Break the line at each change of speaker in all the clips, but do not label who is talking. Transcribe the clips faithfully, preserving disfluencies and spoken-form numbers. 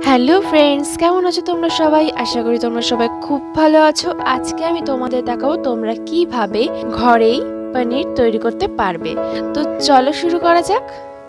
Hello friends, কেমন আছো তোমরা সবাই? আশা করি তোমরা সবাই খুব ভালো আছো। আজকে আমি তোমাদের দেখাবো তোমরা কিভাবে ঘরেই পনির তৈরি করতে পারবে। তো চলো শুরু করা যাক।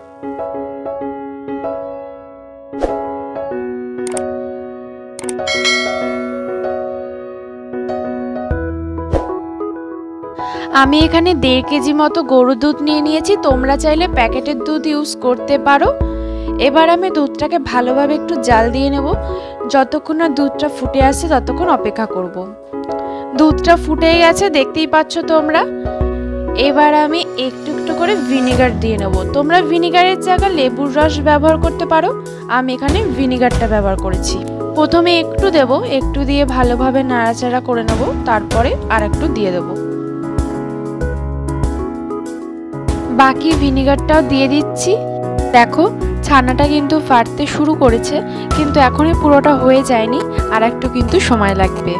আমি এখানে দেড় কেজি মতো গরুর দুধ নিয়ে নিয়েছি। তোমরা চাইলে প্যাকেটের দুধ ইউজ করতে পারো। এবার আমি দুধটাকে ভালোভাবে একটু জাল দিয়ে নেব। যতক্ষণ না দুধটা ফুটে আসছে ততক্ষণ অপেক্ষা করব। দুধটা ফুটে গেছে, দেখতেই পাচ্ছ তোমরা। এবার আমি একটু একটু করে ভিনেগার দিয়ে নেব। তোমরা ভিনেগারের জায়গায় লেবুর রস ব্যবহার করতে পারো। আমি এখানে ভিনেগারটা ব্যবহার করেছি। প্রথমে একটু দেব, একটু দিয়ে ভালোভাবে নাড়াচাড়া করে নেব, তারপরে আর একটু দিয়ে দেব। বাকি ভিনেগারটাও দিয়ে দিচ্ছি। দেখো ছানাটা কিন্তু ফাটতে শুরু করেছে, কিন্তু এখনই পুরোটা হয়ে যায়নি, আর একটু কিন্তু সময় লাগবে।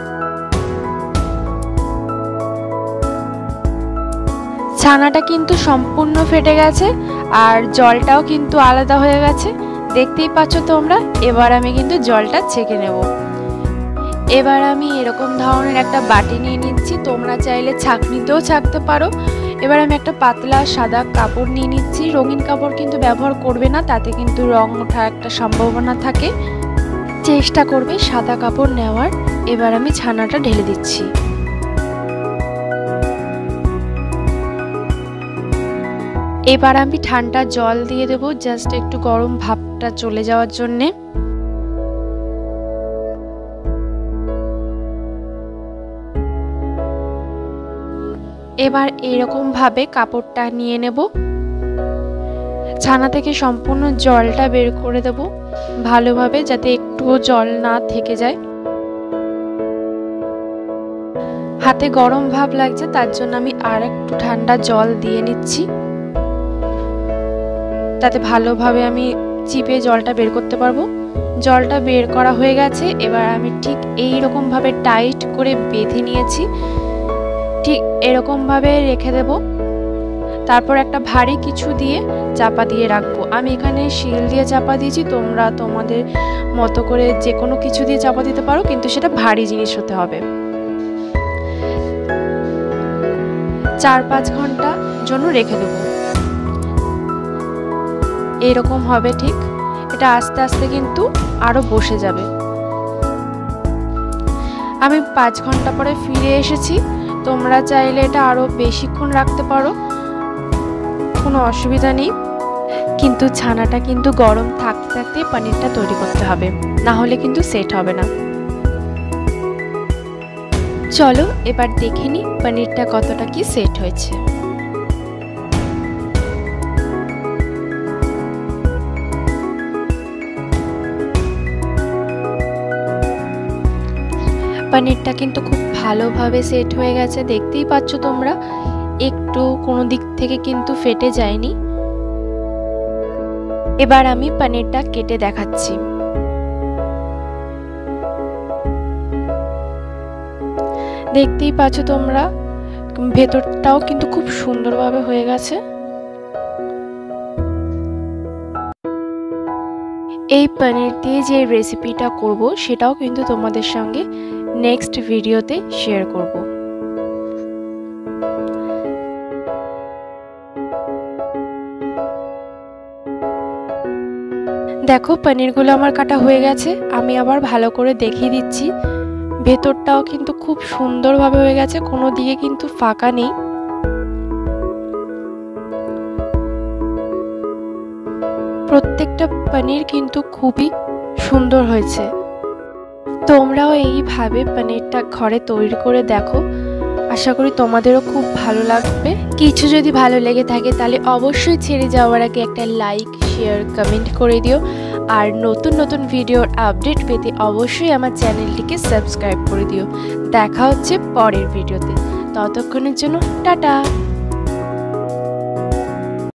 ছানাটা কিন্তু সম্পূর্ণ ফেটে গেছে, আর জলটাও কিন্তু আলাদা হয়ে গেছে, দেখতেই পাচ্ছ তোমরা। এবার আমি কিন্তু জলটা ছেঁকে নেব। এবার আমি এরকম ধরনের একটা বাটি নিয়ে নিচ্ছি। তোমরা চাইলে ছাঁকনিতেও ছাঁকতে পারো। এবার আমি একটা পাতলা সাদা কাপড় নিয়ে নিচ্ছি। রঙিন কাপড় কিন্তু ব্যবহার করবে না, তাতে কিন্তু রং ওঠার একটা সম্ভাবনা থাকে। চেষ্টা করবে সাদা কাপড় নেওয়ার। এবার আমি ছানাটা ঢেলে দিচ্ছি। এবার আমি ঠান্ডা জল দিয়ে দেবো, জাস্ট একটু গরম ভাবটা চলে যাওয়ার জন্যে। এবার এরকম ভাবে কাপড়টা নিয়ে নেব, ছানা থেকে সম্পূর্ণ জলটা বের করে দেব ভালোভাবে, যাতে একটুও জল না থেকে যায়। হাতে গরম ভাব লাগছে, তার জন্য আমি আর একটু ঠান্ডা জল দিয়ে নিচ্ছি, তাতে ভালোভাবে আমি চিপে জলটা বের করতে পারবো। জলটা বের করা হয়ে গেছে। এবার আমি ঠিক এই রকম ভাবে টাইট করে বেঁধে নিয়েছি। ঠিক এরকম ভাবে রেখে দেব। তারপর একটা ভারী কিছু দিয়ে চাপা দিয়ে রাখবো। আমি এখানে শিল দিয়ে চাপা দিয়েছি, তোমরা তোমাদের মতো করে যে কোনো কিছু দিয়ে চাপা দিতে পারো, কিন্তু সেটা ভারী জিনিস হতে হবে। চার পাঁচ ঘন্টা জন্য রেখে দেবো। এরকম হবে ঠিক। এটা আস্তে আস্তে কিন্তু আরো বসে যাবে। আমি পাঁচ ঘন্টা পরে ফিরে এসেছি। তোমরা চাইলে এটা আরো বেশিক্ষণ রাখতে পারো, কোনো অসুবিধা নেই, কিন্তু ছানাটা কিন্তু গরম থাকতে থাকতে পনিরটা তৈরি করতে হবে, না হলে কিন্তু সেট হবে না। চলো এবার দেখে নিই পনিরটা কতটা কি সেট হয়েছে। পনিরটা কিন্তু খুব ভালোভাবে সেট হয়ে গেছে, দেখতেই পাচ্ছ তোমরা। একটু কোনো দিক থেকে কিন্তু ফেটে যায়নি। এবার আমি পনিরটা কেটে দেখাচ্ছি। দেখতেই পাচ্ছ তোমরা, ভেতরটাও কিন্তু খুব সুন্দরভাবে হয়ে গেছে। এই পনির দিয়ে যে রেসিপিটা করব, সেটাও কিন্তু তোমাদের সঙ্গে নেক্সট ভিডিওতে শেয়ার করব। দেখো পনিরগুলো আমার কাটা হয়ে গেছে। আমি আবার ভালো করে দেখিয়ে দিচ্ছি। ভেতরটাও কিন্তু খুব সুন্দরভাবে হয়ে গেছে, কোনো দিকে কিন্তু ফাঁকা নেই। প্রত্যেকটা পনির কিন্তু খুবই সুন্দর হয়েছে। তোমরাও এইভাবে পনিরটা ঘরে তৈরি করে দেখো। আশা করি তোমাদেরও খুব ভালো লাগবে। কিছু যদি ভালো লেগে থাকে তাহলে অবশ্যই ছেড়ে যাওয়ার আগে একটা লাইক, শেয়ার, কমেন্ট করে দিও। আর নতুন নতুন ভিডিওর আপডেট পেতে অবশ্যই আমার চ্যানেলটিকে সাবস্ক্রাইব করে দিও। দেখা হচ্ছে পরের ভিডিওতে। ততক্ষণের জন্য টাটা।